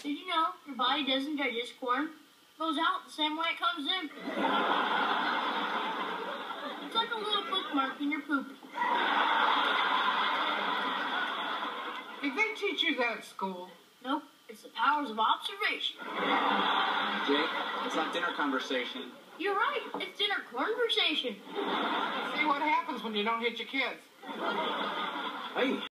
Did you know your body doesn't digest corn? It goes out the same way it comes in. It's like a little bookmark in your poop. Did they teach you that at school? Nope, it's the powers of observation. Jake, it's not dinner conversation. You're right, it's dinner conversation. See what happens when you don't hit your kids. Hey.